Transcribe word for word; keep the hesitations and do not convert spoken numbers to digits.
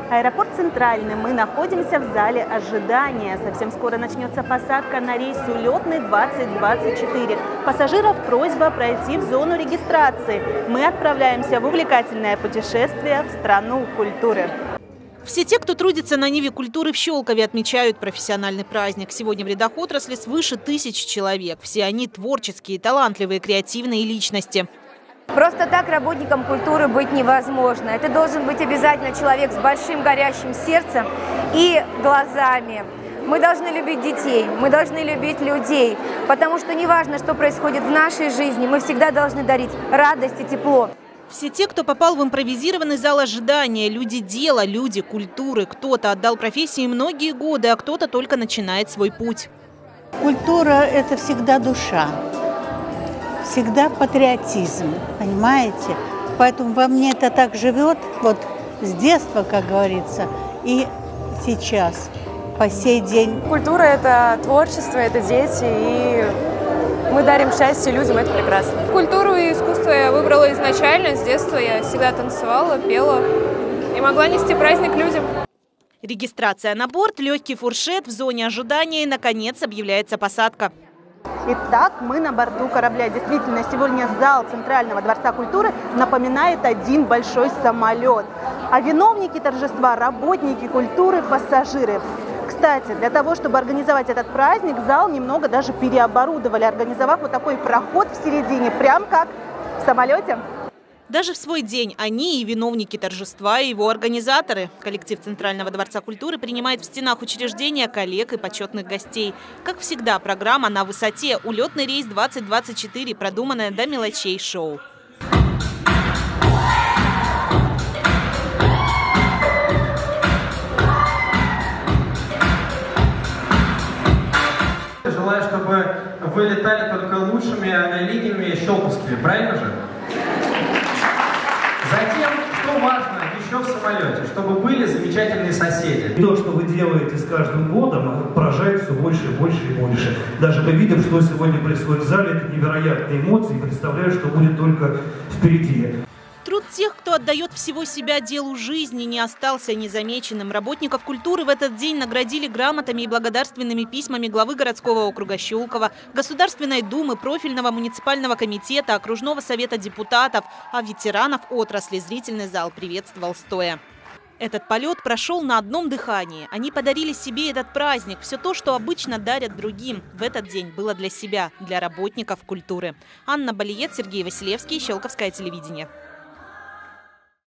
Аэропорт Центральный. Мы находимся в зале ожидания. Совсем скоро начнется посадка на рейс улетный двадцать двадцать четыре. Пассажиров просьба пройти в зону регистрации. Мы отправляемся в увлекательное путешествие в страну культуры. Все те, кто трудится на ниве культуры в Щелкове, отмечают профессиональный праздник. Сегодня в рядах отрасли свыше тысячи человек. Все они творческие, талантливые, креативные личности. Просто так работником культуры быть невозможно. Это должен быть обязательно человек с большим горящим сердцем и глазами. Мы должны любить детей, мы должны любить людей, потому что неважно, что происходит в нашей жизни, мы всегда должны дарить радость и тепло. Все те, кто попал в импровизированный зал ожидания, люди дела, люди культуры. Кто-то отдал профессии многие годы, а кто-то только начинает свой путь. Культура – это всегда душа, всегда патриотизм, понимаете? Поэтому во мне это так живет, вот с детства, как говорится, и сейчас, по сей день. Культура – это творчество, это дети, и мы дарим счастье людям, это прекрасно. Культуру и искусство я выбрала изначально. С детства я всегда танцевала, пела и могла нести праздник людям. Регистрация на борт, легкий фуршет в зоне ожидания и, наконец, объявляется посадка. Итак, мы на борту корабля. Действительно, сегодня зал Центрального дворца культуры напоминает один большой самолет. А виновники торжества – работники культуры, пассажиры. Кстати, для того, чтобы организовать этот праздник, зал немного даже переоборудовали, организовав вот такой проход в середине, прям как в самолете. Даже в свой день они и виновники торжества, и его организаторы. Коллектив Центрального дворца культуры принимает в стенах учреждения коллег и почетных гостей. Как всегда, программа на высоте. Улетный рейс двадцать двадцать четыре, продуманное до мелочей шоу. Желаю, чтобы вы летали только лучшими авиалиниями щелковскими, правильно же? Затем, что важно еще в самолете, чтобы были замечательные соседи. И то, что вы делаете с каждым годом, поражает все больше и больше и больше. Даже мы видим, что сегодня происходит в зале, это невероятные эмоции, и представляю, что будет только впереди. Труд тех, кто отдает всего себя делу жизни, не остался незамеченным. Работников культуры в этот день наградили грамотами и благодарственными письмами главы городского округа Щелково, Государственной думы, профильного муниципального комитета, окружного совета депутатов, а ветеранов отрасли зрительный зал приветствовал стоя. Этот полет прошел на одном дыхании. Они подарили себе этот праздник. Все то, что обычно дарят другим, в этот день было для себя, для работников культуры. Анна Балиет, Сергей Василевский, Щелковское телевидение.